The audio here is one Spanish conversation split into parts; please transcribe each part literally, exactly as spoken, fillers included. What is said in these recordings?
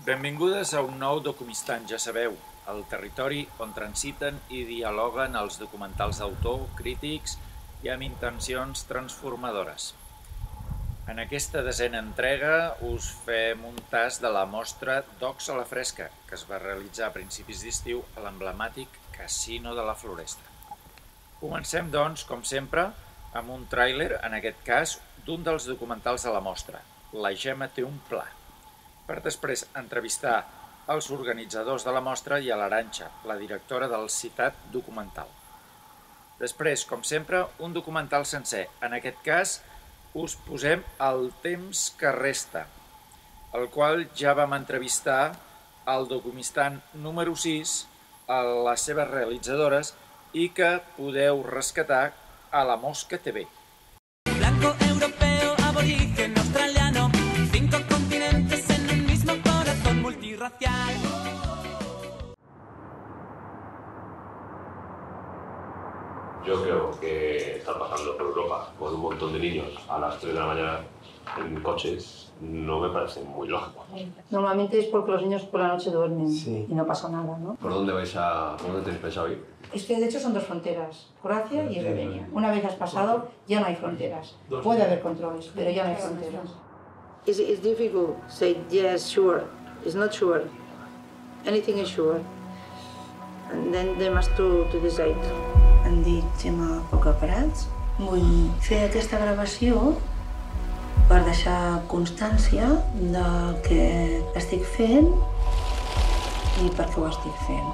Benvingudes a un nou Documistant, ja sabeu, el territori on transiten i dialoguen els documentals d'autor, crítics i amb intencions transformadores. En aquesta desena entrega us fem un tast de la mostra Docs a la Fresca, que es va realitzar a principis d'estiu a l'emblemàtic Casino de la Floresta. Comencem, doncs, com sempre, amb un tràiler, en aquest cas, d'un dels documentals de la mostra, La Gemma té un pla, per després entrevistar els organitzadors de la mostra i a l'Arantxa, la directora del citat documental. Després, com sempre, un documental sencer. En aquest cas, us posem El temps que resta, el qual ja vam entrevistar al Documistant número sis, a les seves realitzadores, i que podeu rescatar a La Mosca T V. Blanco, europeo, aborigen, australiano, cinco continentes en un mismo corazón multirracial. Yo creo que estar pasando por Europa con un montón de niños a las tres de la mañana en coches no me parece muy lógico. Normalmente es porque los niños por la noche duermen sí. Y no pasa nada, ¿no? ¿Por dónde vais a, por dónde tenéis pensado ir? Es que de hecho son dos fronteras, Croacia y Eslovenia. Una vez has pasado ya no hay fronteras. Puede haber controles, pero ya no hay fronteras. It's, it's difficult to say yes, sure. It's not sure. Anything is sure. And then they must to, to decide. Em dic Gemma Pocaparats. Vull fer aquesta gravació per deixar constància del que estic fent i per què ho estic fent.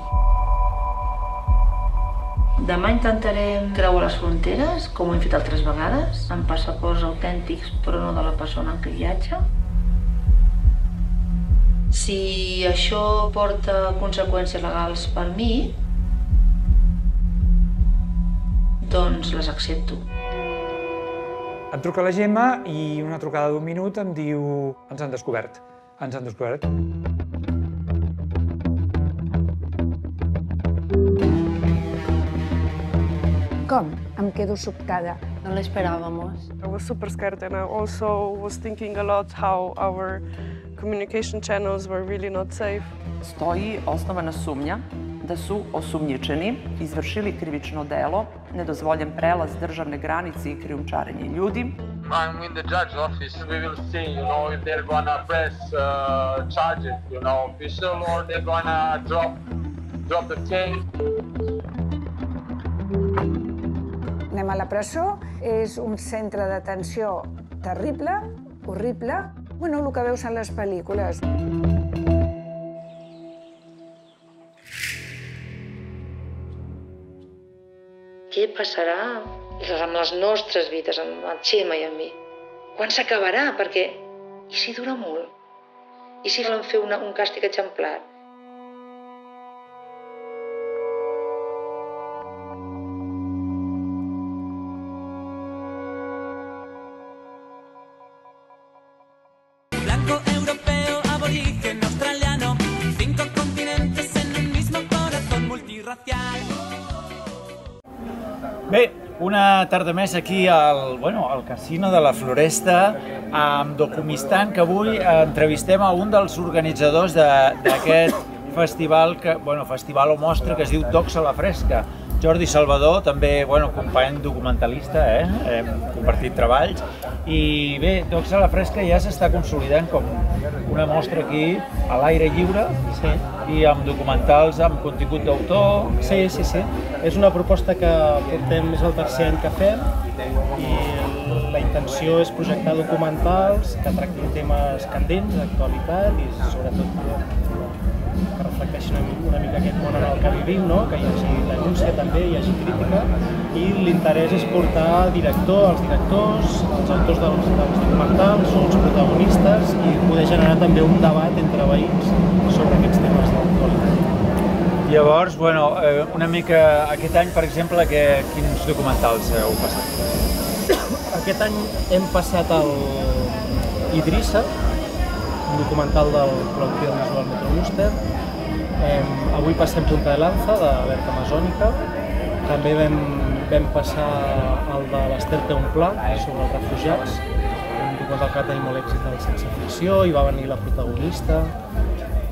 Demà intentarem creuar les fronteres, com ho hem fet altres vegades, amb passaports autèntics però no de la persona en què viatja. Si això porta conseqüències legals per mi, doncs les accepto. Em truca la Gemma i una trucada d'un minut em diu ens han descobert, ens han descobert. Com? Em quedo sobtada. No l'esperábamos. I was super scared and I also was thinking a lot how our communication channels were really not safe. Stoji osnovana sumnja da su osumnjičeni izvršili krivično delo, nedozvoljen prelaz državne granice i krijumčarenje ljudi. I'm in the judge's office. We will see, you know, if they're gonna press uh, charges, you know, official, or they're gonna drop, drop the case. Anem a la presó, és un centre d'atenció terrible, horrible, bueno, el que veus en les pel·lícules. Què passarà amb les nostres vides, amb la Gemma i amb mi? Quan s'acabarà? Perquè, i si dura molt? I si volen fer una, un càstig exemplar? Blanco, europeo, aborigen, australiano, cinco continentes en un mismo corazón multirracial. Bé, una tarda més aquí al, bueno, al Casino de la Floresta amb Documistant, que avui entrevistem a un dels organitzadors d'aquest festival, que, bueno, festival o mostra que es diu Docs a la Fresca. Jordi Salvador, també, bueno, company documentalista, eh? Hem compartit treballs. I bé, Docs a la Fresca ja s'està consolidant com una mostra aquí a l'aire lliure sí. I amb documentals amb contingut d'autor. Sí, sí, sí. És una proposta que portem, és el tercer any que fem i la intenció és projectar documentals que tractin temes candents, d'actualitat i sobretot que reflecteixin una mica aquest món en el que vivim, no? Que hi hagi denúncia també, hi hagi crítica i l'interès és portar director, els directors, els autors dels, dels documentals, els protagonistes i poder generar també un debat entre veïns sobre aquests temes d'actualitat. Llavors, bueno, una mica aquest any, per exemple, que, quins documentals heu passat? Aquest any hem passat el Idrissa, un documental del col·lectiu visual Metromuster. Eh, avui passem Punta de Lanza, de Berta Amazònica. També vam, vam passar el de l'Ester té un pla, sobre els refugiats, un documental que va tenir molt èxit al Sense Ficció, i va venir la protagonista.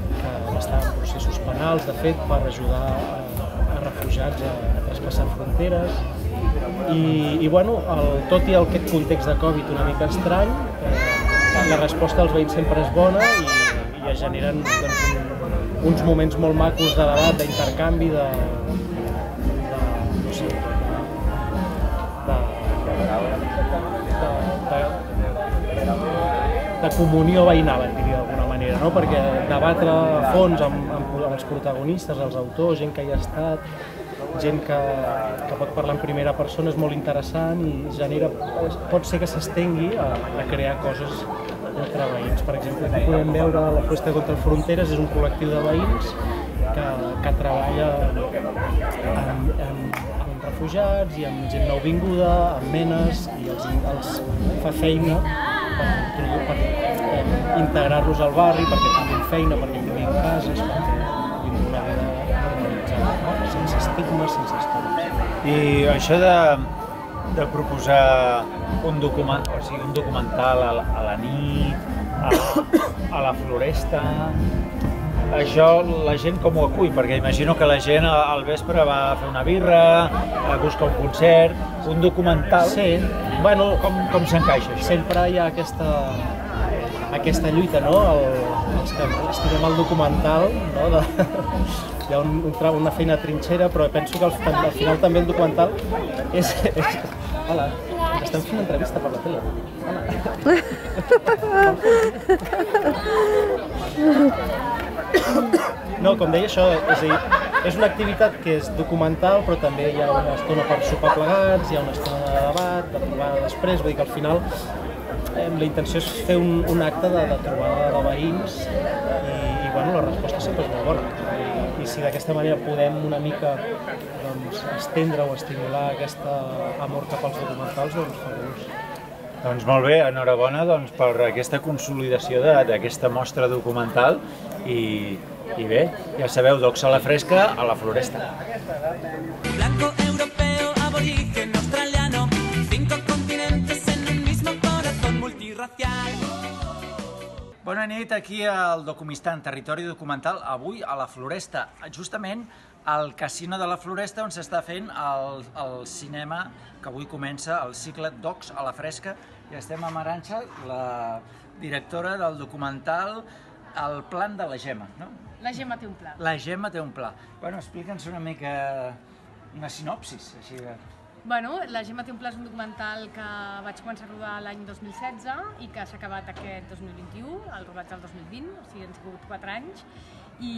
està en processos penals, de fet, per ajudar a, a refugiats a, a traspassar fronteres. I, i bueno, el, tot i el, aquest context de Covid una mica estrany, eh, la resposta dels veïns sempre és bona i, i es generen doncs, un, uns moments molt macos de debat, d'intercanvi, de, de, no sé, de, de, de, de comunió veïnal, diria d'alguna manera, no? Perquè debatre a fons amb, amb els protagonistes, els autors, gent que hi ha estat, gent que, que pot parlar en primera persona és molt interessant i genera, pot ser que s'estengui a, a crear coses entre veïns. Per exemple, aquí podem veure la Floresta contra Fronteres, és un col·lectiu de veïns que, que treballa amb, amb, amb refugiats i amb gent nouvinguda, amb menes, i els, els fa feina per, per eh, integrar-los al barri, perquè tinguin feina, perquè tinguin cases, perquè tinguin una vida normalitzada, no? Sense estigmes, sense històries. I això de, de proposar un, document, o sigui, un documental a la, a la nit, a, a la Floresta, això la gent com ho acull? Perquè imagino que la gent al vespre va a fer una birra, a buscar un concert, un documental. Sí, bueno, com, com s'encaixa això? Sempre hi ha aquesta, aquesta lluita, no? El, els que estimem el documental, no? De, hi ha un, un, una feina trinxera, però penso que al, al final també el documental és... és hola, estem fent una entrevista per la tele. No, com deia, això és, a dir, és una activitat que és documental, però també hi ha una estona per sopar plegats, hi ha una estona de debat, de trobada després, vull dir que al final eh, la intenció és fer un, un acte de, de trobada de veïns i, i bueno, la resposta sempre és molt bona. I, i si d'aquesta manera podem una mica doncs, estendre o estimular aquest amor cap als documentals, doncs fabulós. Doncs molt bé, enhorabona doncs, per aquesta consolidació d'aquesta mostra documental i, i bé, ja sabeu, Docs a la Fresca a la Floresta. Blanco, europeo, aborigen, australiano, cinco continentes en un mismo corazón multirracial. Bona nit, aquí al Documistan, territori documental, avui a la Floresta, justament al Casino de la Floresta, on s'està fent el, el cinema que avui comença, el cicle Docs a la Fresca, i estem amb Arantxa, la directora del documental El plan de la Gemma, no? La Gemma té un pla. La Gemma té un pla. Bueno, explica'ns una mica una sinopsis, així de... Bueno, La Gemma té un pla és un documental que vaig començar a rodar l'any dos mil setze i que s'ha acabat aquest dos mil vint-i-u, el rodatge del dos mil vint, o sigui, han sigut quatre anys, i,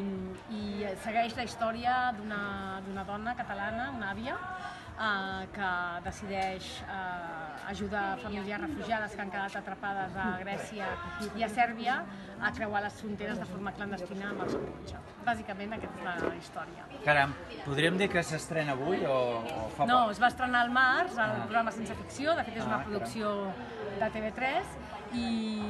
i segueix la història d'una dona catalana, una àvia, eh, que decideix eh, ajudar famílies refugiades que han quedat atrapades a Grècia i a Sèrbia a creuar les fronteres de forma clandestina amb el seu cotxe. Bàsicament, aquesta és la història. Caram, podríem dir que s'estrena avui o, o fa No, poc? es va estrenar al març, el Ah. programa Sense Ficció, de fet és una Ah, producció de T V tres, i,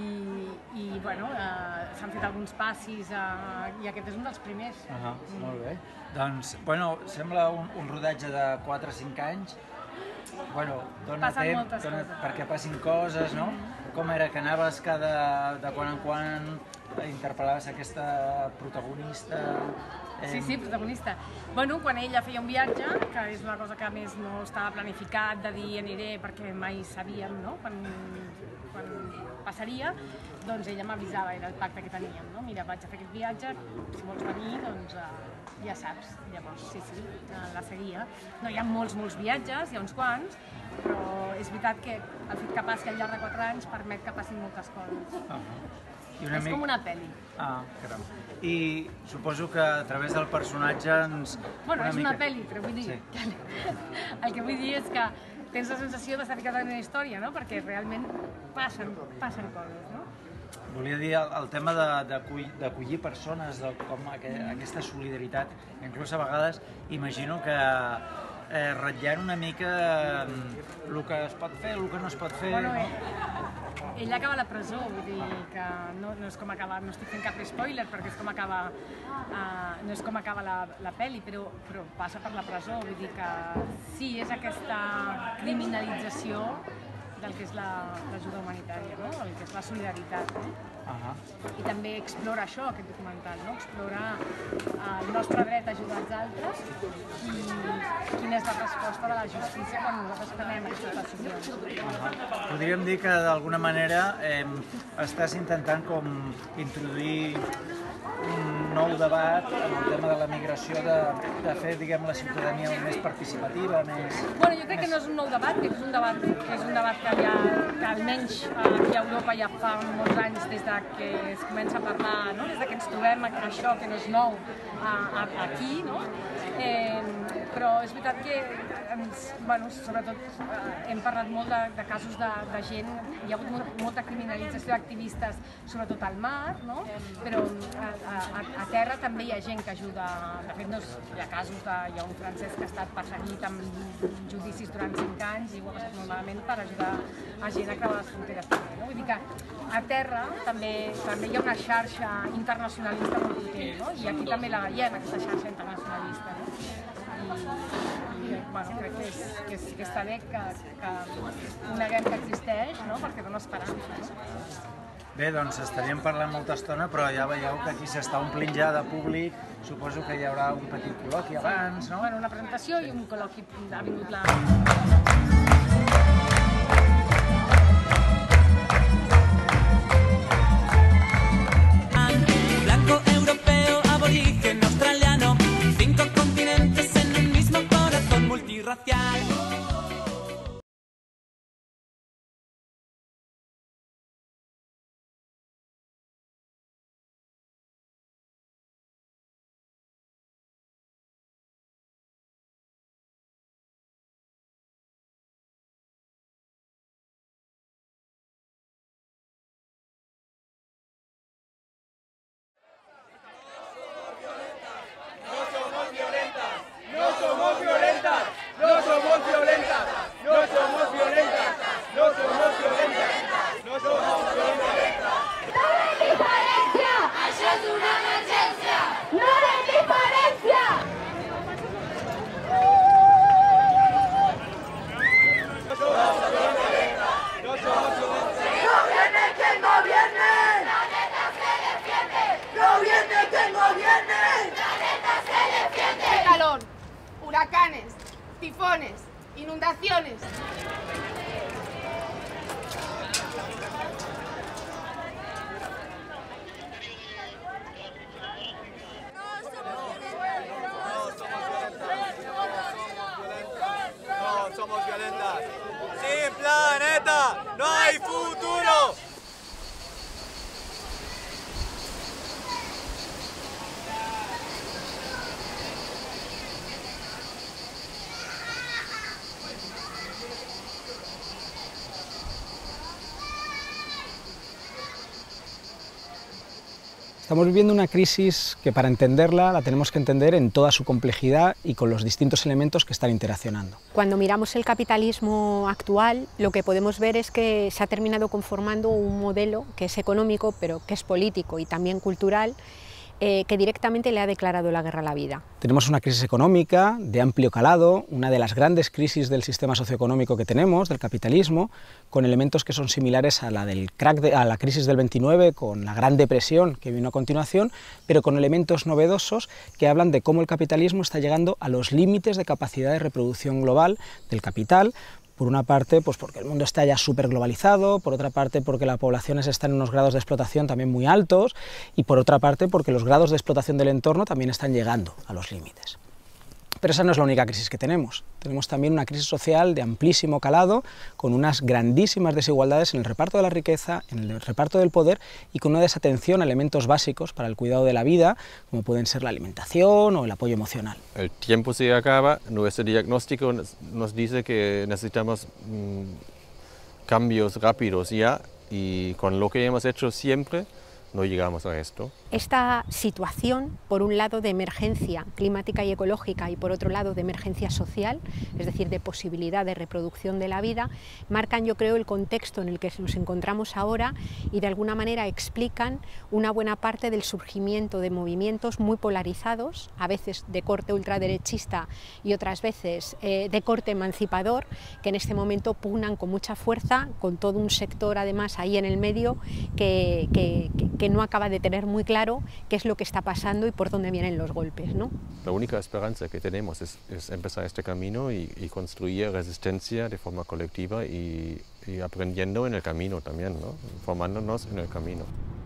i bueno, eh, s'han fet alguns passis eh, i aquest és un dels primers. Ah, molt bé. Doncs, bueno, sembla un, un rodatge de quatre o cinc anys. Bueno, dona Passen temps moltes dona, coses. perquè passin coses, no? Com era que anaves cada, de quan en quan, interpel·laves aquesta protagonista? Sí, sí, protagonista. Bueno, quan ella feia un viatge, que és una cosa que a més no estava planificat, de dir aniré perquè mai sabíem, no?, quan, quan passaria, doncs ella m'avisava, era el pacte que teníem, no? Mira, vaig a fer aquest viatge, si vols venir, doncs uh, ja saps. Llavors, sí, sí, uh, la seguia. No hi ha molts, molts viatges, hi ha uns quants, però és veritat que el fet que passi al llarg de quatre anys permet que passin moltes coses. Uh -huh. I una és mica... com una pel·li. Ah, caram. I suposo que a través del personatge ens... Bueno, una és mica... una pel·li, però vull dir... Sí. El que vull dir és que tens la sensació d'estar ficat en una història, no? Perquè realment passen, passen coses, no? Volia dir el, el tema d'acollir persones, de com aqu aquesta solidaritat, inclús a vegades imagino que eh, ratllant una mica el que es pot fer, el que no es pot fer... Bueno, no? ell, ell acaba a la presó, vull dir que no, no és com acaba, no estic fent cap spoiler perquè és com acaba, uh, no és com acaba la, la pel·li, però, però passa per la presó, vull dir que sí, és aquesta criminalització del que és l'ajuda la, humanitària, no? El que és la solidaritat. No? Uh -huh. I també explora això, aquest documental, no? Explora el nostre dret a ajudar els altres i quina és la resposta de la justícia quan nosaltres prenem aquestes decisions. Uh -huh. Podríem dir que d'alguna manera eh, estàs intentant com introduir un nou debat en el tema de la migració, de, de fer, diguem, la ciutadania més participativa, més... Bueno, jo crec que no és un nou debat, que és un debat que, és un debat que, ja, que almenys aquí a Europa ja fa molts anys des de que es comença a parlar, no? Des de que ens trobem això, que no és nou, a, a, aquí, no? Eh, però és veritat que ens, bueno, sobretot eh, hem parlat molt de, de casos de, de gent, hi ha hagut molt, molta criminalització d'activistes, sobretot al mar, no? Però a, a, a terra també hi ha gent que ajuda, de fet no és, hi ha casos de, hi ha un francès que ha estat perseguit amb judicis durant cinc anys i ho ha passat molt malament per ajudar a gent a creuar les fronteres també, no? Vull dir que a terra també, també hi ha una xarxa internacionalista molt potent, no? I aquí també la veiem, aquesta xarxa internacionalista, no? I, i bueno, crec que, és, que, és, que està bé que, que coneguem que existeix, no? Perquè dona esperança, no? Bé, doncs estaríem parlant molta estona, però ja veieu que aquí s'està omplint ja de públic. Suposo que hi haurà un petit col·loqui abans, no? Bueno, una presentació i un col·loqui. Ha vingut la... Blanco, europeo, aborigen, australiano, cinco continentes en un mismo corazón multirracial. Huracanes, tifones, inundaciones. No somos violentas. Sin planeta no hay futuro. Estamos viviendo una crisis que para entenderla la tenemos que entender en toda su complejidad y con los distintos elementos que están interaccionando. Cuando miramos el capitalismo actual, lo que podemos ver es que se ha terminado conformando un modelo que es económico, pero que es político y también cultural, eh, que directamente le ha declarado la guerra a la vida. Tenemos una crisis económica de amplio calado, una de las grandes crisis del sistema socioeconómico que tenemos, del capitalismo, con elementos que son similares a la, del crack de, a la crisis del veintinueve, con la Gran Depresión que vino a continuación, pero con elementos novedosos que hablan de cómo el capitalismo está llegando a los límites de capacidad de reproducción global del capital. Por una parte, pues porque el mundo está ya súper globalizado, por otra parte porque las poblaciones están en unos grados de explotación también muy altos, y por otra parte porque los grados de explotación del entorno también están llegando a los límites. Pero esa no es la única crisis que tenemos. Tenemos también una crisis social de amplísimo calado, con unas grandísimas desigualdades en el reparto de la riqueza, en el reparto del poder, y con una desatención a elementos básicos para el cuidado de la vida, como pueden ser la alimentación o el apoyo emocional. El tiempo se acaba, nuestro diagnóstico nos dice que necesitamos mmm, cambios rápidos ya, y con lo que hemos hecho siempre, no llegamos a esto. Esta situación, por un lado de emergencia climática y ecológica y por otro lado de emergencia social, es decir, de posibilidad de reproducción de la vida, marcan, yo creo, el contexto en el que nos encontramos ahora y de alguna manera explican una buena parte del surgimiento de movimientos muy polarizados, a veces de corte ultraderechista y otras veces eh, de corte emancipador, que en este momento pugnan con mucha fuerza, con todo un sector además ahí en el medio que, que, que, que no acaba de tener muy claro qué es lo que está pasando y por dónde vienen los golpes, ¿no? La única esperanza que tenemos es, es empezar este camino y, y construir resistencia de forma colectiva y, y aprendiendo en el camino también, ¿no? Formándonos en el camino.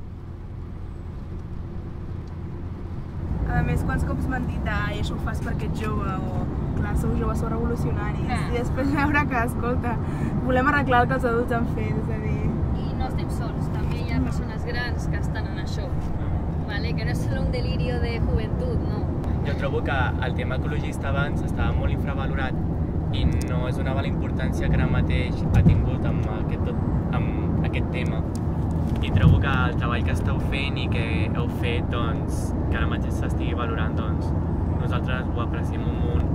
A més, quants cops m'han dit ai, això ho fas perquè ets jove o clar, sou joves, sou revolucionaris ah. I després veure que, escolta, volem arreglar el que els adults han fet, és a dir... I no estem sols, també hi ha persones grans que estan en això. Vale, que no és solo un delirio de joventut, no? Jo trobo que el tema ecologista abans estava molt infravalorat i no és una bona importància que ara mateix ha tingut amb aquest, tot, amb aquest tema. I trobo que el treball que esteu fent i que heu fet, doncs, que ara mateix s'estigui valorant, doncs, nosaltres ho apreciem un munt.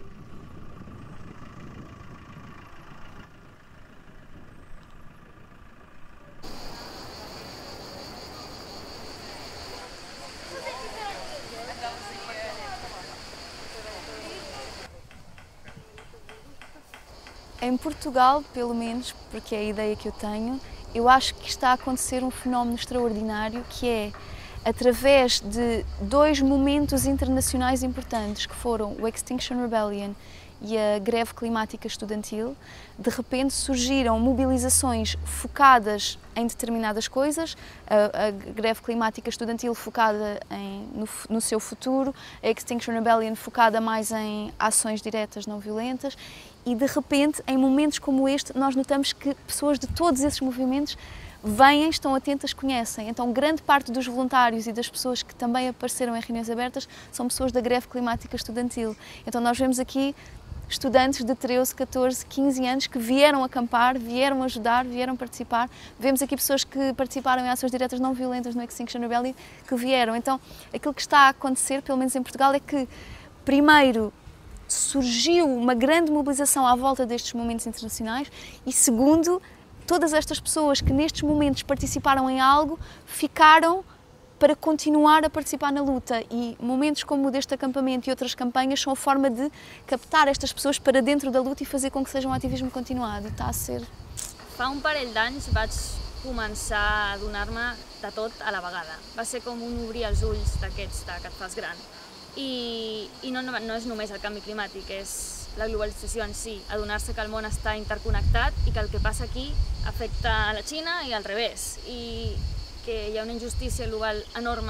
Em Portugal, pelo menos, porque é a ideia que eu tenho, eu acho que está a acontecer um fenómeno extraordinário que é, através de dois momentos internacionais importantes, que foram o Extinction Rebellion e a greve climática estudantil, de repente surgiram mobilizações focadas em determinadas coisas, a, a greve climática estudantil focada em, no, no seu futuro, a Extinction Rebellion focada mais em ações diretas não violentas, e de repente, em momentos como este, nós notamos que pessoas de todos esses movimentos vêm, estão atentas, conhecem. Então, grande parte dos voluntários e das pessoas que também apareceram em reuniões abertas são pessoas da greve climática estudantil. Então, nós vemos aqui estudantes de treze, catorze, quinze anos que vieram acampar, vieram ajudar, vieram participar. Vemos aqui pessoas que participaram em ações diretas não violentas no Extinction Rebellion que vieram. Então, aquilo que está a acontecer, pelo menos em Portugal, é que, primeiro, surgiu uma grande mobilização à volta destes momentos internacionais e, segundo, todas estas pessoas que nestes momentos participaram em algo ficaram para continuar a participar na luta, e momentos como o deste acampamento e outras campanhas são a forma de captar estas pessoas para dentro da luta e fazer com que seja um ativismo continuado. Está a ser... Fa un parell d'anys vaig començar a adonar-me de tot a la vegada. Va ser com un obrir els ulls d'aquests que et fas gran. I, i no, no és només el canvi climàtic, és la globalització en si, adonar-se que el món està interconnectat i que el que passa aquí afecta a la Xina i al revés, i que hi ha una injustícia global enorme,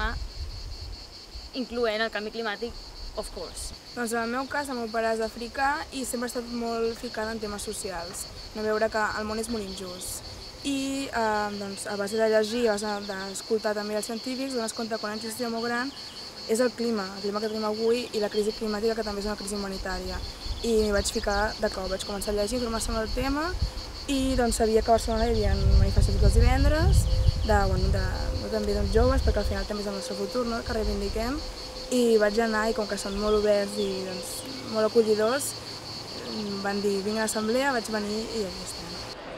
incloent el canvi climàtic, of course. Doncs en el meu cas, el meu pare és africà i sempre he estat molt ficada en temes socials, no veure que el món és molt injust. I eh, doncs, a base de llegir, a base d'escoltar també els científics, dones compte que una injustícia molt gran és el clima, el clima que tenim avui i la crisi climàtica, que també és una crisi humanitària. I m'hi vaig ficar de cop, vaig començar a llegir informació sobre el tema i doncs, sabia que a Barcelona hi havia manifestacions els divendres de, bueno, de, de també doncs, joves, perquè al final també és el nostre futur, no?, que reivindiquem, i vaig anar i com que són molt oberts i doncs, molt acollidors, van dir vinc a l'assemblea, vaig venir i aquí estem.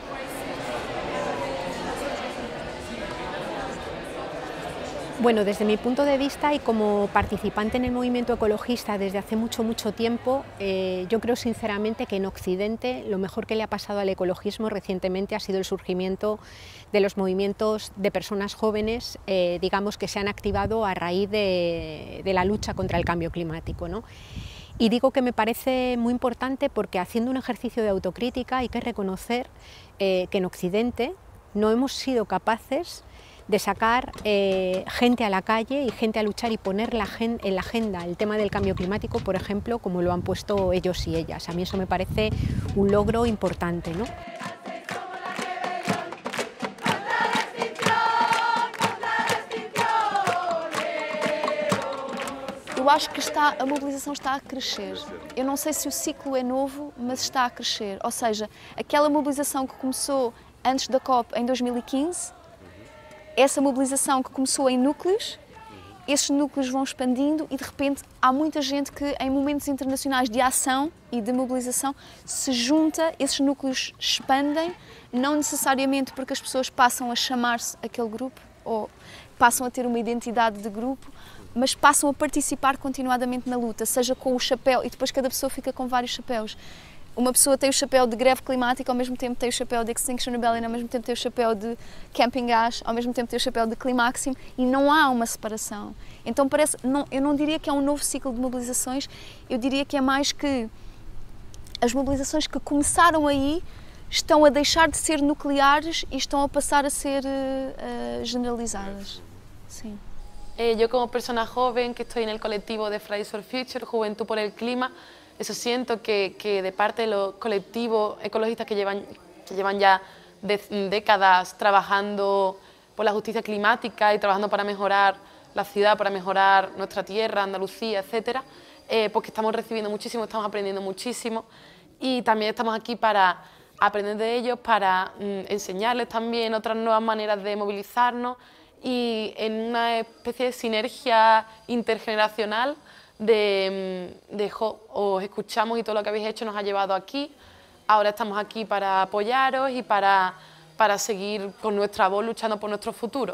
Bueno, desde mi punto de vista y como participante en el movimiento ecologista desde hace mucho, mucho tiempo, eh, yo creo sinceramente que en Occidente lo mejor que le ha pasado al ecologismo recientemente ha sido el surgimiento de los movimientos de personas jóvenes, eh, digamos, que se han activado a raíz de, de la lucha contra el cambio climático, ¿no? Y digo que me parece muy importante porque, haciendo un ejercicio de autocrítica, hay que reconocer eh, que en Occidente no hemos sido capaces de sacar eh, gente a la calle y gente a luchar y poner la gen en la agenda el tema del cambio climático, por ejemplo, como lo han puesto ellos y ellas. A mí eso me parece un logro importante, ¿no? Eu acho que está, a mobilização está a crescer. Eu não sei se o ciclo é novo, mas está a crescer. Ou seja, aquela mobilização que começou antes da COP em dois mil e quinze essa mobilização que começou em núcleos, esses núcleos vão expandindo e de repente há muita gente que em momentos internacionais de ação e de mobilização se junta, esses núcleos expandem, não necessariamente porque as pessoas passam a chamar-se aquele grupo ou passam a ter uma identidade de grupo, mas passam a participar continuadamente na luta, seja com o chapéu, e depois cada pessoa fica com vários chapéus. Uma pessoa tem o chapéu de greve climática, ao mesmo tempo tem o chapéu de Extinction Rebellion, ao mesmo tempo tem o chapéu de Camping Gas, ao mesmo tempo tem o chapéu de Climaxim, e não há uma separação. Então parece, não, eu não diria que é um novo ciclo de mobilizações, eu diria que é mais que as mobilizações que começaram aí estão a deixar de ser nucleares e estão a passar a ser uh, generalizadas. Sim. Eh, yo como persona joven que estoy en el colectivo de Fridays for Future, Juventud por el Clima, eso siento que, que de parte de los colectivos ecologistas que llevan, que llevan ya de, décadas trabajando por la justicia climática y trabajando para mejorar la ciudad, para mejorar nuestra tierra, Andalucía, etcétera, eh, pues que estamos recibiendo muchísimo, estamos aprendiendo muchísimo y también estamos aquí para aprender de ellos, para mm, enseñarles también otras nuevas maneras de movilizarnos y en una especie de sinergia intergeneracional de, de jo, os escuchamos y todo lo que habéis hecho nos ha llevado aquí. Ahora estamos aquí para apoyaros y para, para seguir con nuestra voz luchando por nuestro futuro.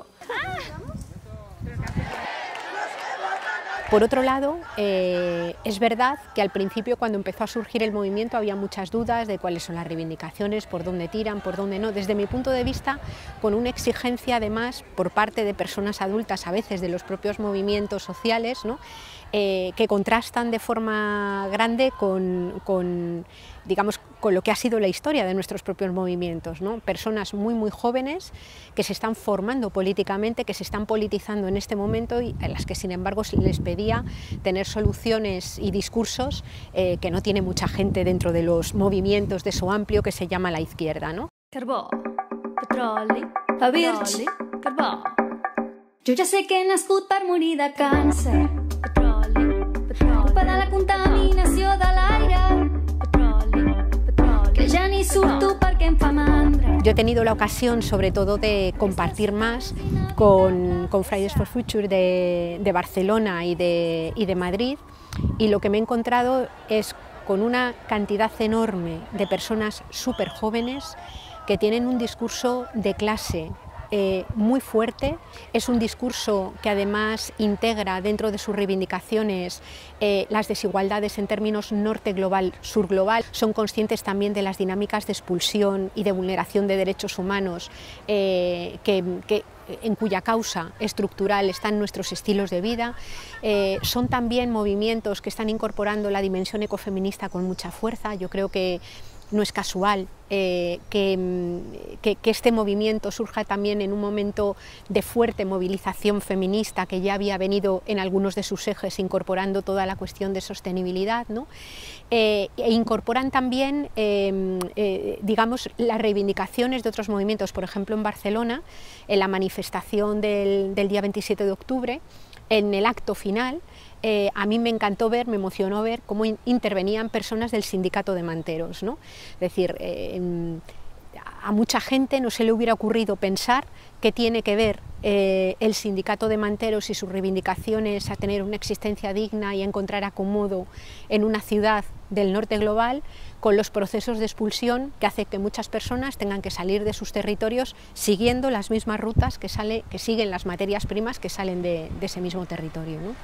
Por otro lado, eh, es verdad que al principio, cuando empezó a surgir el movimiento, había muchas dudas de cuáles son las reivindicaciones, por dónde tiran, por dónde no. Desde mi punto de vista, con una exigencia además por parte de personas adultas, a veces de los propios movimientos sociales, ¿no? eh, que contrastan de forma grande con, con, digamos, con lo que ha sido la historia de nuestros propios movimientos, ¿no? Personas muy muy jóvenes que se están formando políticamente, que se están politizando en este momento y a las que sin embargo se les pedía tener soluciones y discursos eh, que no tiene mucha gente dentro de los movimientos de eso amplio que se llama la izquierda, ¿no? Carbó, petroli, fa virgi, carbó. Jo ja sé que he nascut per morir de càncer. Petroli, petroli. Culpa de la contaminació de l'aire. Petroli, petroli. Que ja ni surto perquè em fa mandra. Yo he tenido la ocasión, sobre todo, de compartir más con, con Fridays for Future de, de Barcelona y de, y de Madrid, y lo que me he encontrado es con una cantidad enorme de personas súper jóvenes que tienen un discurso de clase eh, muy fuerte. Es un discurso que además integra dentro de sus reivindicaciones eh, las desigualdades en términos norte global, sur global. Son conscientes también de las dinámicas de expulsión y de vulneración de derechos humanos eh, que, que en cuya causa estructural están nuestros estilos de vida. Eh, son también movimientos que están incorporando la dimensión ecofeminista con mucha fuerza. Yo creo que no es casual eh, que, que, que este movimiento surja también en un momento de fuerte movilización feminista que ya había venido en algunos de sus ejes incorporando toda la cuestión de sostenibilidad, ¿no? Eh, e incorporan también, eh, eh, digamos, las reivindicaciones de otros movimientos. Por ejemplo, en Barcelona, en la manifestación del, del día veintisiete de octubre, en el acto final, Eh, a mí me encantó ver, me emocionó ver cómo in intervenían personas del sindicato de manteros, ¿no? Es decir, eh, a mucha gente no se le hubiera ocurrido pensar qué tiene que ver eh, el sindicato de manteros y sus reivindicaciones a tener una existencia digna y a encontrar acomodo en una ciudad del norte global con los procesos de expulsión que hace que muchas personas tengan que salir de sus territorios siguiendo las mismas rutas que, sale, que siguen las materias primas que salen de, de ese mismo territorio, ¿no?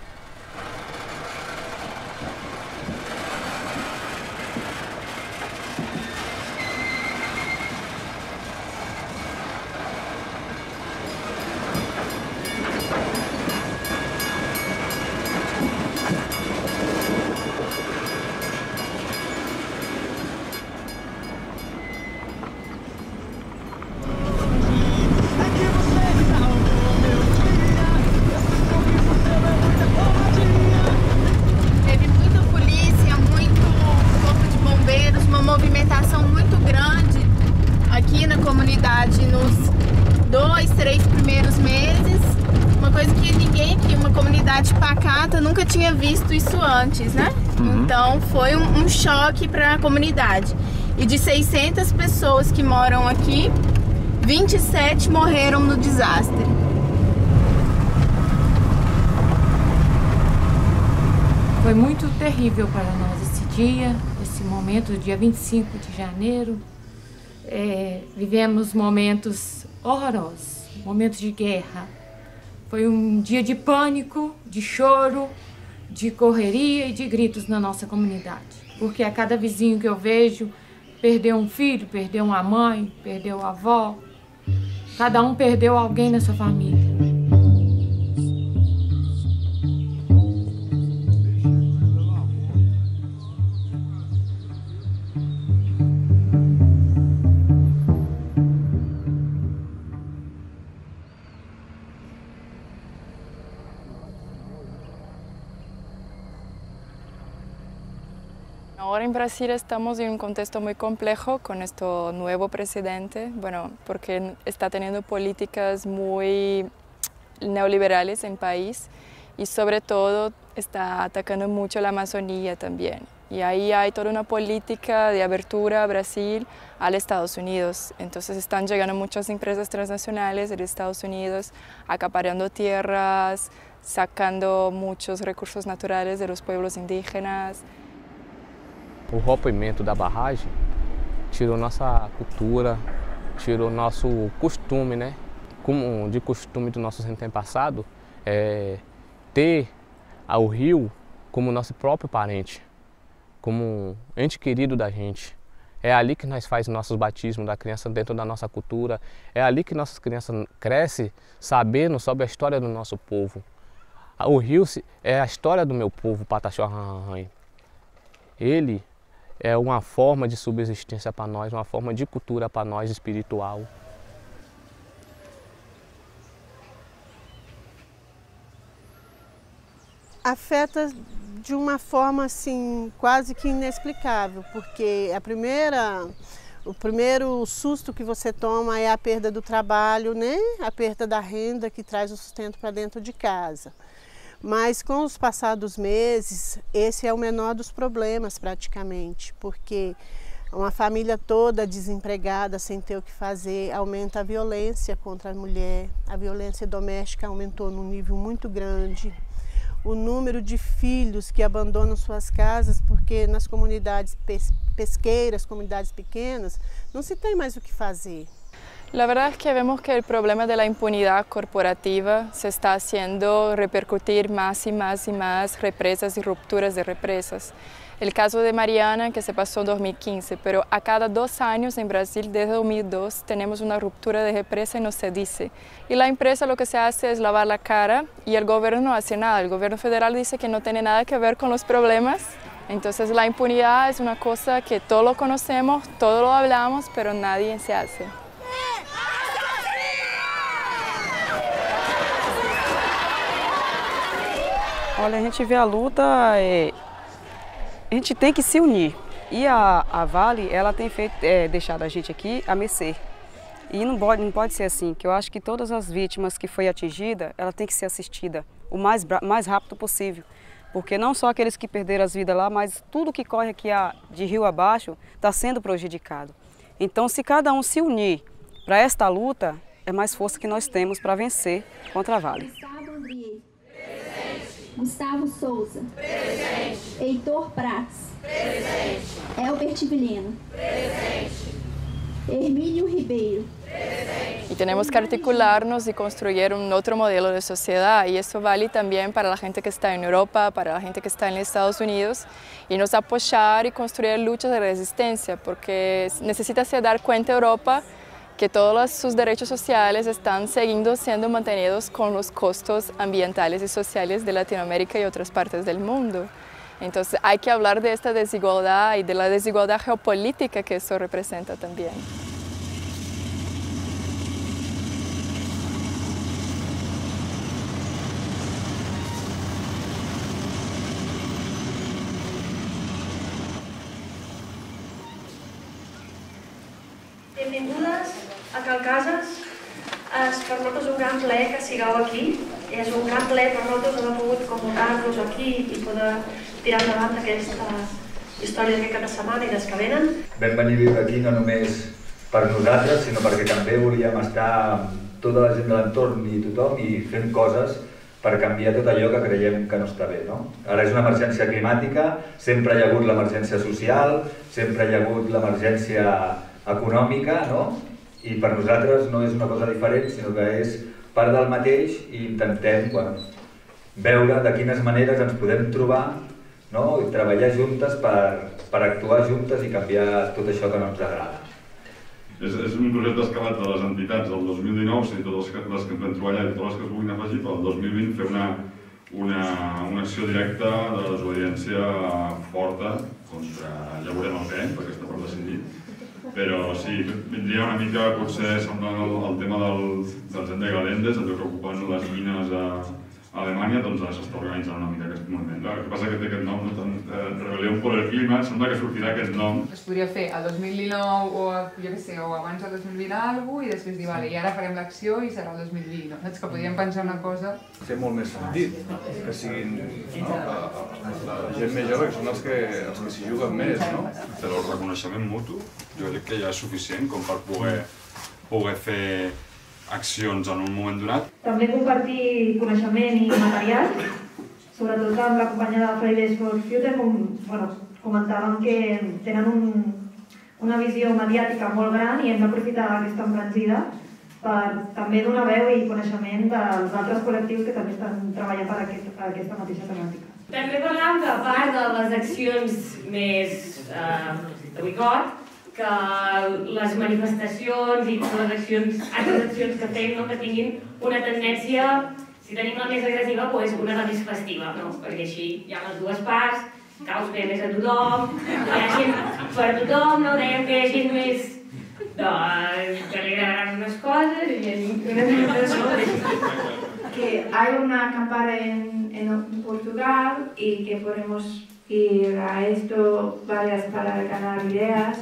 Nunca tinha visto isso antes, né? Uhum. Então foi um, um choque para a comunidade. E de seiscentas pessoas que moram aqui, vinte e sete morreram no desastre. Foi muito terrível para nós esse dia, esse momento, dia vinte e cinco de janeiro. É, vivemos momentos horrorosos, momentos de guerra. Foi um dia de pânico, de choro, de correria e de gritos na nossa comunidade. Porque a cada vizinho que eu vejo perdeu um filho, perdeu uma mãe, perdeu a avó. Cada um perdeu alguém na sua família. Ahora en Brasil estamos en un contexto muy complejo con este nuevo presidente, bueno, porque está teniendo políticas muy neoliberales en el país y sobre todo está atacando mucho la Amazonía también. Y ahí hay toda una política de abertura a Brasil a los Estados Unidos. Entonces están llegando muchas empresas transnacionales de Estados Unidos, acaparando tierras, sacando muchos recursos naturales de los pueblos indígenas. O rompimento da barragem tirou nossa cultura, tirou nosso costume, né? Como de costume dos nossos antepassados, é ter o rio como nosso próprio parente, como um ente querido da gente. É ali que nós fazemos nossos batismos da criança dentro da nossa cultura, é ali que nossas crianças crescem sabendo sobre a história do nosso povo. O rio é a história do meu povo, Pataxó-Rarrãe. Ele é uma forma de subsistência para nós, uma forma de cultura para nós, espiritual. Afeta de uma forma assim quase que inexplicável, porque a primeira, o primeiro susto que você toma é a perda do trabalho, né? A perda da renda que traz o sustento para dentro de casa. Mas com os passados meses, esse é o menor dos problemas praticamente, porque uma família toda desempregada, sem ter o que fazer, aumenta a violência contra a mulher, a violência doméstica aumentou num nível muito grande. O número de filhos que abandonam suas casas porque nas comunidades pesqueiras, comunidades pequenas, não se tem mais o que fazer. La verdad es que vemos que el problema de la impunidad corporativa se está haciendo repercutir más y más y más represas y rupturas de represas. El caso de Mariana, que se pasó en dos mil quince, pero a cada dos años en Brasil, desde dos mil dos, tenemos una ruptura de represa y no se dice. Y la empresa lo que se hace es lavar la cara y el gobierno no hace nada. El gobierno federal dice que no tiene nada que ver con los problemas. Entonces la impunidad es una cosa que todos lo conocemos, todos lo hablamos, pero nadie se hace. Olha, a gente vê a luta, é, a gente tem que se unir. E a, a Vale, ela tem feito, é, deixado a gente aqui a mercê. E não pode, não pode ser assim, que eu acho que todas as vítimas que foi atingida, ela tem que ser assistida o mais, mais rápido possível. Porque não só aqueles que perderam as vidas lá, mas tudo que corre aqui a, de rio abaixo está sendo prejudicado. Então, se cada um se unir para esta luta, é mais força que nós temos para vencer contra a Vale. Gustavo Souza. Presente. Heitor Prats. Presente. Elbert Vilhena. Presente. Hermínio Ribeiro. Presente. Y tenemos que articularnos y construir un otro modelo de sociedad, y eso vale también para la gente que está en Europa, para la gente que está en Estados Unidos, y nos apoyar y construir luchas de resistencia, porque necesita se dar cuenta Europa que todos sus derechos sociales están siguiendo siendo mantenidos con los costos ambientales y sociales de Latinoamérica y otras partes del mundo. Entonces hay que hablar de esta desigualdad y de la desigualdad geopolítica que eso representa también. Benvingudes a Calcases. És per nosaltres un gran plaer que sigueu aquí. És un gran plaer per nosaltres haver pogut convocar-vos aquí i poder tirar endavant aquesta història d'aquest cap de setmana i des que venen. Vam venir a viure aquí no només per nosaltres, sinó perquè també volíem estar amb tota la gent de l'entorn i tothom i fent coses per canviar tot allò que creiem que no està bé. No? Ara és una emergència climàtica, sempre hi ha hagut l'emergència social, sempre hi ha hagut l'emergència econòmica, no? I per nosaltres no és una cosa diferent, sinó que és part del mateix i intentem bueno, veure de quines maneres ens podem trobar, no? I treballar juntes per, per actuar juntes i canviar tot això que no ens agrada. És, és un projecte escalat de les entitats del dos mil dinou, sí, totes les que, les que ens vam treballar i totes les que es vulguin afegir, però el dos mil vint fer una, una, una acció directa de desobediència forta contra, ja veurem el què, perquè està per decidir, però sí, vindria una mica potser semblant al, al tema del, dels Ende Galendes, allò que ocupen les mines a, a Alemanya, doncs ara s'està organitzant una mica aquest moviment. El que passa que té aquest nom, no? eh, Rebel·lió per el Clima, sembla que sortirà aquest nom. Es podria fer el dos mil dinou o, jo què sé, o abans del dos mil vint alguna cosa i després dir, vale, i ara farem l'acció i serà el dos mil vint, no? Saps que podríem pensar una cosa... Té molt més sentit que siguin no? la, la gent més jove, que són els que, els que s'hi juguen més, no? Però el reconeixement mutu jo crec que ja és suficient com per poder, poder fer accions en un moment donat. També compartir coneixement i material, sobretot amb la companya de Fridays for Future, com bueno, comentàvem que tenen un, una visió mediàtica molt gran i hem d'aprofitar aquesta embranzida per també donar veu i coneixement dels altres col·lectius que també estan treballant per aquest, per aquesta mateixa temàtica. També parlàvem que a part de les accions més eh, de boicot, que les manifestacions i les accions, altres accions que fem no, que tinguin una tendència, si tenim la més agressiva, doncs una la més festiva, no? Perquè així hi ha les dues parts, caus bé més a tothom, hi ha gent per a tothom, no? Dèiem que hi ha gent més doncs, que li agradaran unes coses i una altra que hay una campana en, en Portugal y que podemos ir a esto varias para ganar ideas.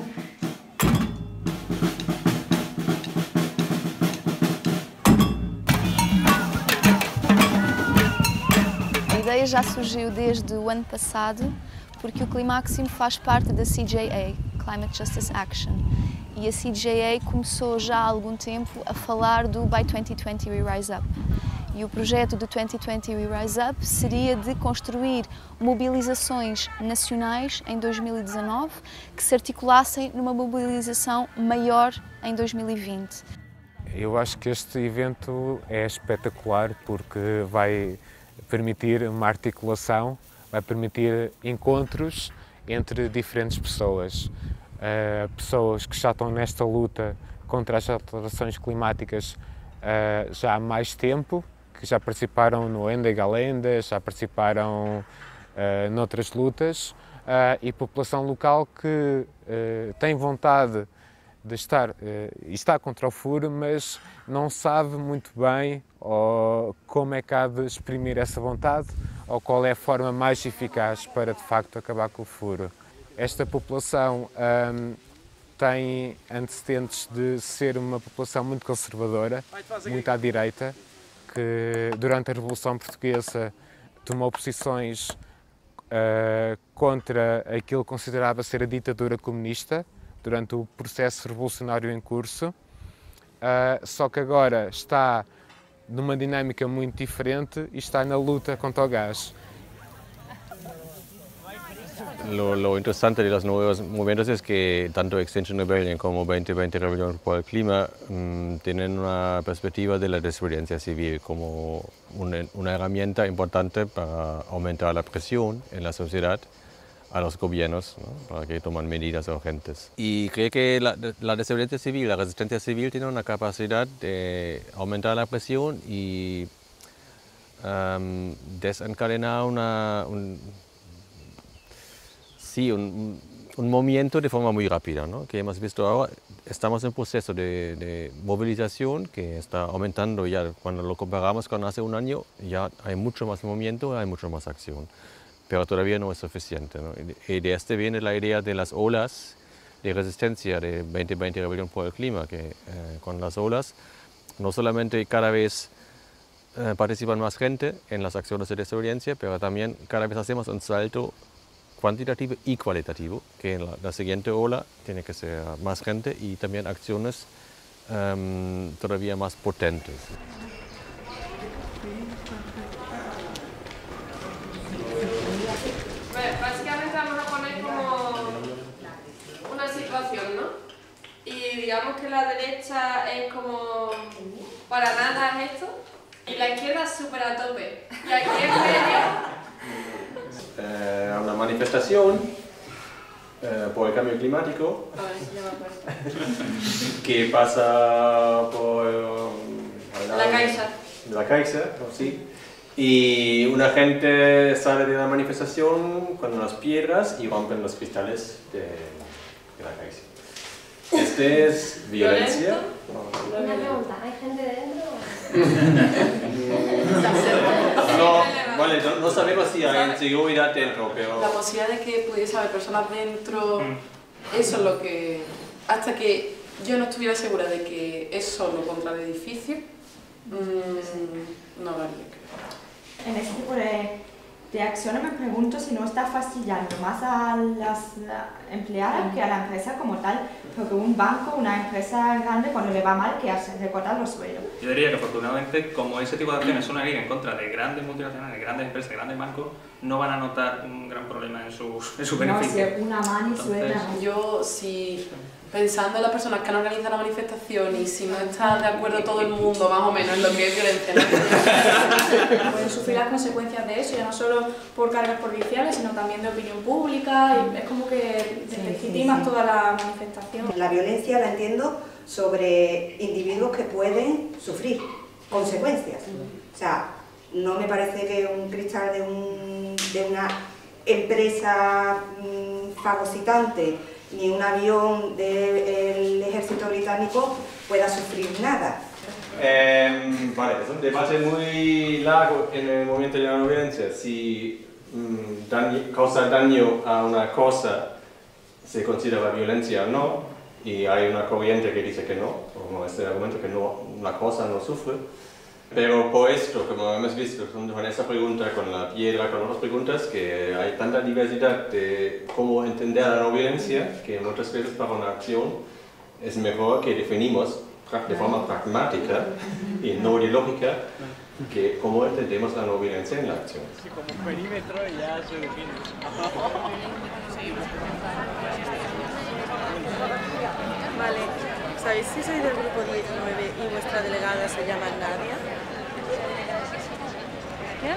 A ideia já surgiu desde o ano passado, porque o Climáximo faz parte da C J A, Climate Justice Action, e a C J A começou já há algum tempo a falar do By twenty twenty We Rise Up. E o projeto do twenty twenty We Rise Up seria de construir mobilizações nacionais em dois mil e dezanove que se articulassem numa mobilização maior em dois mil e vinte. Eu acho que este evento é espetacular porque vai permitir uma articulação, vai permitir encontros entre diferentes pessoas. Uh, pessoas que já estão nesta luta contra as alterações climáticas uh, já há mais tempo, que já participaram no Ende Galendas, já participaram uh, noutras lutas, uh, e população local que uh, tem vontade de estar, uh, e está contra o furo, mas não sabe muito bem ou como é que há de exprimir essa vontade ou qual é a forma mais eficaz para de facto acabar com o furo. Esta população um, tem antecedentes de ser uma população muito conservadora, muito à direita, que durante a Revolução Portuguesa tomou posições uh, contra aquilo que considerava ser a ditadura comunista durante o processo revolucionário em curso, uh, só que agora está numa dinâmica muito diferente e está na luta contra o gás. Lo, lo interesante de los nuevos movimientos es que tanto Extinction Rebellion como veinte veinte Rebelión por el Clima mmm, tienen una perspectiva de la desobediencia civil como una, una herramienta importante para aumentar la presión en la sociedad a los gobiernos, ¿no? Para que tomen medidas urgentes. Y creo que la, la desobediencia civil, la resistencia civil tiene una capacidad de aumentar la presión y um, desencadenar una, un, sí, un, un movimiento de forma muy rápida, ¿no? Que hemos visto ahora. Estamos en proceso de, de movilización que está aumentando ya. Cuando lo comparamos con hace un año, ya hay mucho más movimiento, hay mucho más acción. Pero todavía no es suficiente, ¿no? Y de este viene la idea de las olas de resistencia de veinte veinte Rebelión por el Clima, que eh, con las olas no solamente cada vez eh, participan más gente en las acciones de desobediencia, pero también cada vez hacemos un salto cuantitativo y cualitativo, que en la, la siguiente ola tiene que ser más gente y también acciones um, todavía más potentes. que la derecha es como para nada esto y la izquierda es súper a tope. Y aquí en medio... Eh, una manifestación eh, por el cambio climático que pasa por eh, la Caixa. La Caixa, sí. Y una gente sale de la manifestación con unas piedras y rompen los cristales de, de la Caixa. Este es violencia. Una pregunta, ¿hay gente dentro? No, vale, no, no sabemos si hay seguridad dentro, pero... La posibilidad de que pudiese haber personas dentro, eso es lo que... Hasta que yo no estuviera segura de que es solo contra el edificio, mmm, no lo haría. En este tipo de, de acciones me pregunto si no está fastidiando más a las empleadas que a la empresa como tal, porque un banco, una empresa grande, cuando le va mal, ¿qué hace? Recortar los sueldos. Yo diría que afortunadamente, como ese tipo de acciones son una liga en contra de grandes multinacionales, grandes empresas, grandes bancos, no van a notar un gran problema en sus en su beneficio. No, si una mano y suena. Yo, si pensando en las personas que han organizado la manifestación y si no está de acuerdo todo el mundo, más o menos, en lo que es violencia, ¿no? Pueden sufrir las consecuencias de eso, ya no solo por cargas policiales, sino también de opinión pública, y es como que deslegitimas sí, sí, sí. toda la manifestación. La violencia la entiendo sobre individuos que pueden sufrir consecuencias. O sea, no me parece que un cristal de, un, de una empresa mmm, fagocitante ni un avión del ejército británico pueda sufrir nada. Eh, vale, es un debate muy largo en el movimiento de la no violencia. Si mmm, daño, causa daño a una cosa se considera violencia o no, y hay una corriente que dice que no, como este argumento que no, una cosa no sufre. Pero por esto, como hemos visto con esa pregunta, con la piedra, con otras preguntas, que hay tanta diversidad de cómo entender la no violencia, que muchas veces para una acción es mejor que definimos de forma pragmática y no ideológica que cómo entendemos la no violencia en la acción. Sí, como un perímetro y ya se define. Vale, ¿sabéis si sois del grupo diecinueve y vuestra delegada se llama Nadia? ¿Qué?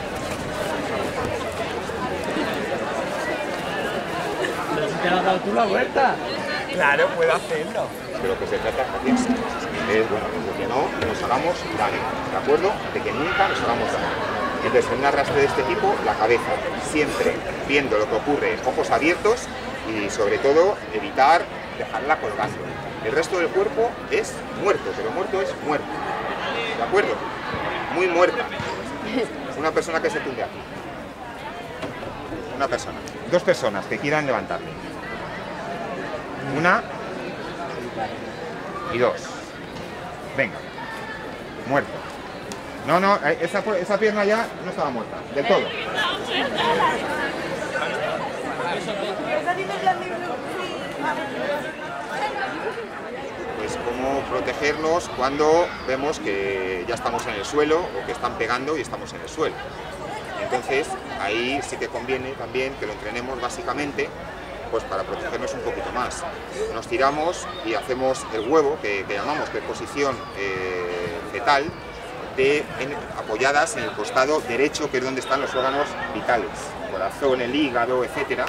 ¿Pero si te has dado tú la vuelta? Claro, puedo hacerlo. De lo que se trata es es, bueno, de que no nos hagamos daño, ¿de acuerdo? De que nunca nos hagamos daño. Entonces, en un arrastre de este tipo, la cabeza, siempre viendo lo que ocurre, ojos abiertos y, sobre todo, evitar dejarla colgando. El resto del cuerpo es muerto, pero muerto es muerto, ¿de acuerdo? Muy muerta. Una persona que se tumbe aquí. Una persona. Dos personas que quieran levantarle. Una y dos. Venga. Muerto. No, no, esa, esa pierna ya no estaba muerta, del todo. Pues cómo protegernos cuando vemos que ya estamos en el suelo o que están pegando y estamos en el suelo. Entonces, ahí sí que conviene también que lo entrenemos básicamente pues para protegernos un poquito más. Nos tiramos y hacemos el huevo, que, que llamamos de posición eh, fetal, de, en, apoyadas en el costado derecho, que es donde están los órganos vitales, el corazón, el hígado, etcétera.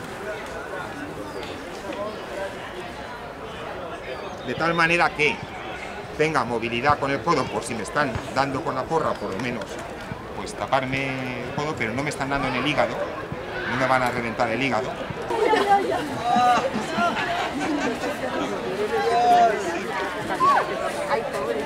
De tal manera que tenga movilidad con el codo, por si me están dando con la porra, por lo menos, pues taparme el codo, pero no me están dando en el hígado, no me van a reventar el hígado. Ay, pobre.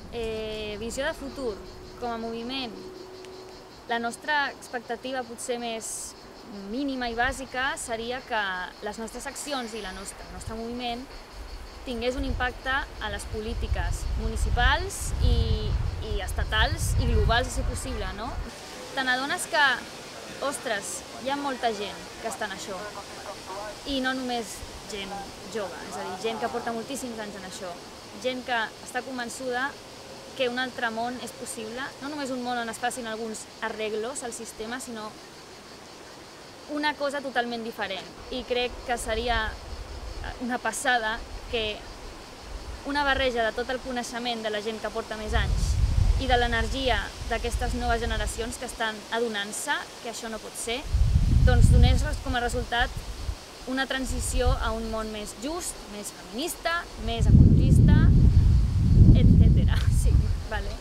eh, visió de futur, com a moviment, la nostra expectativa potser més mínima i bàsica seria que les nostres accions i la nostra, el nostre moviment tingués un impacte a les polítiques municipals i, i estatals i globals, si possible, no? Te n'adones que, ostres, hi ha molta gent que està en això, i no només gent jove, és a dir, gent que porta moltíssims anys en això, gent que està convençuda que un altre món és possible, no només un món on es facin alguns arreglos al sistema, sinó una cosa totalment diferent. I crec que seria una passada que una barreja de tot el coneixement de la gent que porta més anys i de l'energia d'aquestes noves generacions que estan adonant-se que això no pot ser, doncs donés com a resultat una transició a un món més just, més feminista, més ecologista, etcétera. Sí, vale.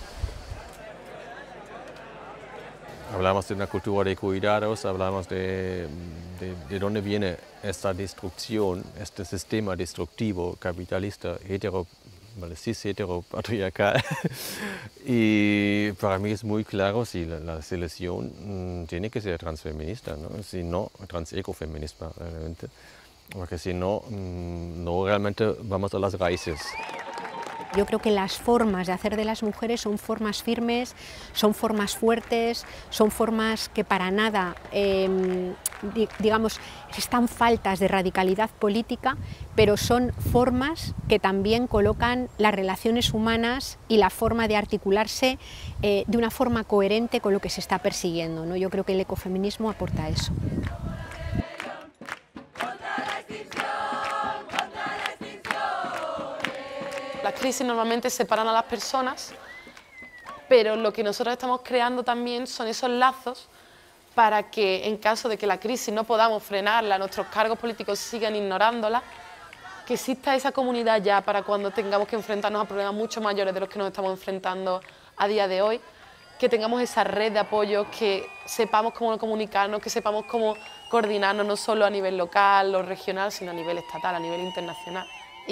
Hablamos de una cultura de cuidados, hablamos de, de, de dónde viene esta destrucción, este sistema destructivo, capitalista, hetero, vale, cis heteropatriarcal. Y para mí es muy claro si la, la selección mmm, tiene que ser transfeminista, ¿no? Si no, transecofeminista realmente, porque si no, mmm, no realmente vamos a las raíces. Yo creo que las formas de hacer de las mujeres son formas firmes, son formas fuertes, son formas que para nada, eh, digamos, están faltas de radicalidad política, pero son formas que también colocan las relaciones humanas y la forma de articularse eh, de una forma coherente con lo que se está persiguiendo, ¿no? Yo creo que el ecofeminismo aporta eso. Las crisis normalmente separan a las personas, pero lo que nosotros estamos creando también son esos lazos para que en caso de que la crisis no podamos frenarla, nuestros cargos políticos sigan ignorándola, que exista esa comunidad ya para cuando tengamos que enfrentarnos a problemas mucho mayores de los que nos estamos enfrentando a día de hoy, que tengamos esa red de apoyo, que sepamos cómo comunicarnos, que sepamos cómo coordinarnos no solo a nivel local o regional, sino a nivel estatal, a nivel internacional.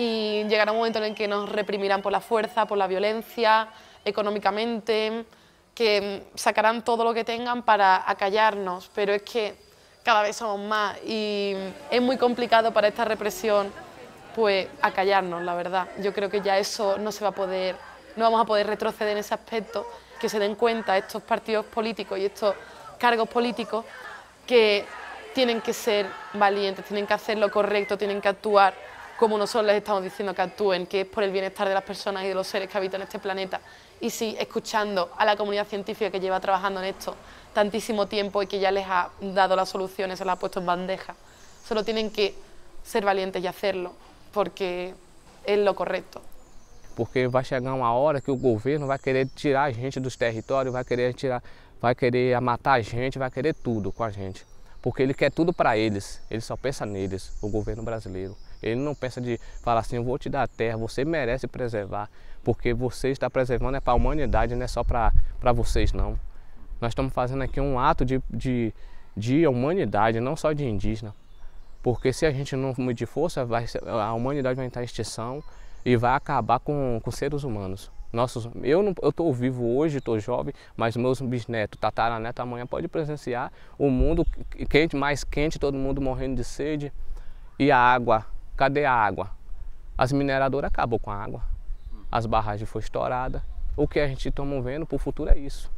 Y llegará un momento en el que nos reprimirán por la fuerza, por la violencia, económicamente, que sacarán todo lo que tengan para acallarnos, pero es que cada vez somos más y es muy complicado para esta represión pues acallarnos, la verdad. Yo creo que ya eso no se va a poder, no vamos a poder retroceder en ese aspecto, que se den cuenta estos partidos políticos y estos cargos políticos que tienen que ser valientes, tienen que hacer lo correcto, tienen que actuar como nosotros les estamos diciendo que actúen, que es por el bienestar de las personas y de los seres que habitan este planeta. Y sí, escuchando a la comunidad científica que lleva trabajando en esto tantísimo tiempo y que ya les ha dado las soluciones, se las ha puesto en bandeja. Solo tienen que ser valientes y hacerlo, porque es lo correcto. Porque vai chegar uma hora que o governo vai querer tirar a gente dos territórios, vai querer tirar, vai querer matar a gente, vai querer tudo com a gente. Porque ele quer tudo para eles, ele só pensa neles, o governo brasileiro. Ele não pensa de falar assim, eu vou te dar a terra, você merece preservar, porque você está preservando é para a humanidade, não é só para para vocês não. Nós estamos fazendo aqui um ato de, de, de humanidade, não só de indígena. Porque se a gente não medir força, vai, a humanidade vai entrar em extinção e vai acabar com, com seres humanos. Nossos, eu não, eu estou vivo hoje, estou jovem, mas meus bisnetos, tataranetos, amanhã pode presenciar o mundo quente, mais quente, todo mundo morrendo de sede. E a água, cadê a água? As mineradoras acabam com a água, as barragens foram estouradas. O que a gente está vendo para o futuro é isso.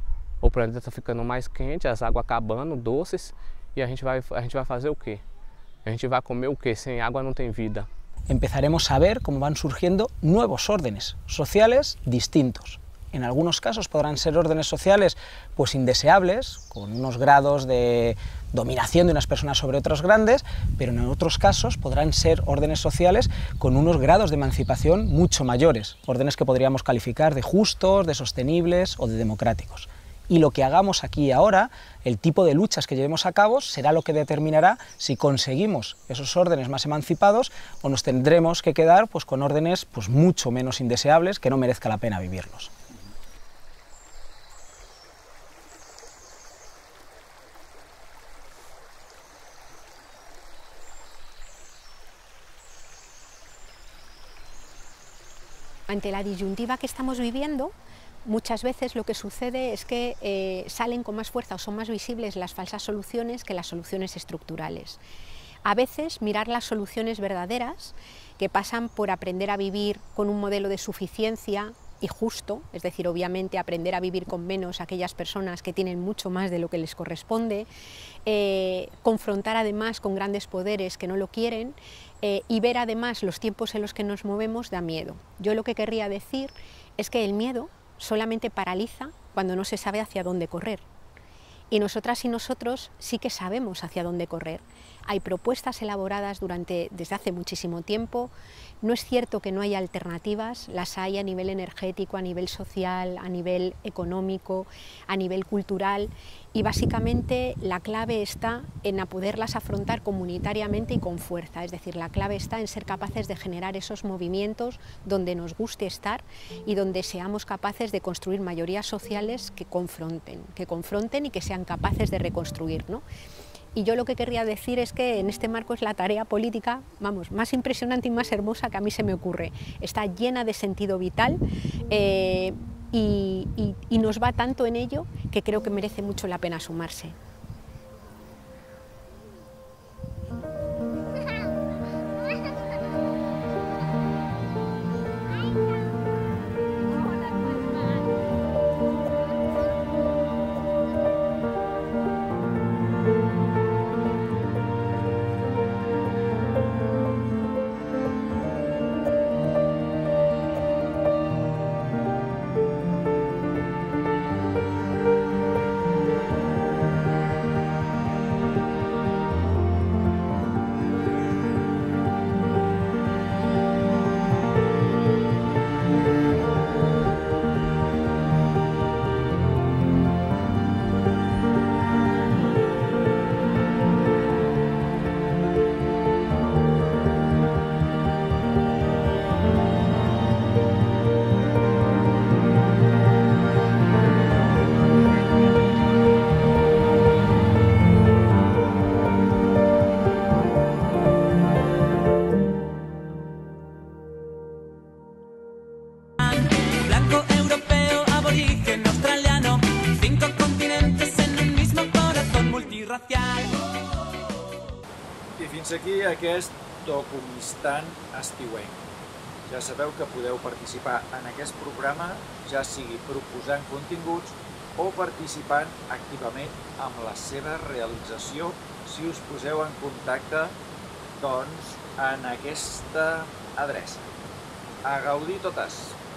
O planeta está ficando mais quente, as águas acabando, doces, e a gente vai, a gente vai fazer o quê? A gente vai comer o quê? Sem água não tem vida. Empezaremos a ver cómo van surgiendo nuevos órdenes sociales distintos. En algunos casos podrán ser órdenes sociales pues indeseables, con unos grados de dominación de unas personas sobre otros grandes, pero en otros casos podrán ser órdenes sociales con unos grados de emancipación mucho mayores, órdenes que podríamos calificar de justos, de sostenibles o de democráticos. Y lo que hagamos aquí y ahora, el tipo de luchas que llevemos a cabo, será lo que determinará si conseguimos esos órdenes más emancipados o nos tendremos que quedar pues, con órdenes pues, mucho menos indeseables que no merezca la pena vivirlos. Ante la disyuntiva que estamos viviendo, muchas veces lo que sucede es que eh, salen con más fuerza o son más visibles las falsas soluciones que las soluciones estructurales. A veces mirar las soluciones verdaderas, que pasan por aprender a vivir con un modelo de suficiencia y justo, es decir, obviamente aprender a vivir con menos aquellas personas que tienen mucho más de lo que les corresponde, eh, confrontar además con grandes poderes que no lo quieren eh, y ver además los tiempos en los que nos movemos da miedo. Yo lo que querría decir es que el miedo solamente paraliza cuando no se sabe hacia dónde correr. Y nosotras y nosotros sí que sabemos hacia dónde correr. Hay propuestas elaboradas durante, desde hace muchísimo tiempo. No es cierto que no haya alternativas, las hay a nivel energético, a nivel social, a nivel económico, a nivel cultural, y básicamente la clave está en poderlas afrontar comunitariamente y con fuerza, es decir, la clave está en ser capaces de generar esos movimientos donde nos guste estar y donde seamos capaces de construir mayorías sociales que confronten, que confronten y que sean capaces de reconstruir, ¿no? Y yo lo que querría decir es que en este marco es la tarea política, vamos, más impresionante y más hermosa que a mí se me ocurre. Está llena de sentido vital eh, y, y, y nos va tanto en ello que creo que merece mucho la pena sumarse. I fins aquí aquest Documistan estiuenc. Ja sabeu que podeu participar en aquest programa, ja sigui proposant continguts o participant activament amb la seva realització si us poseu en contacte doncs, en aquesta adreça. A gaudir totes!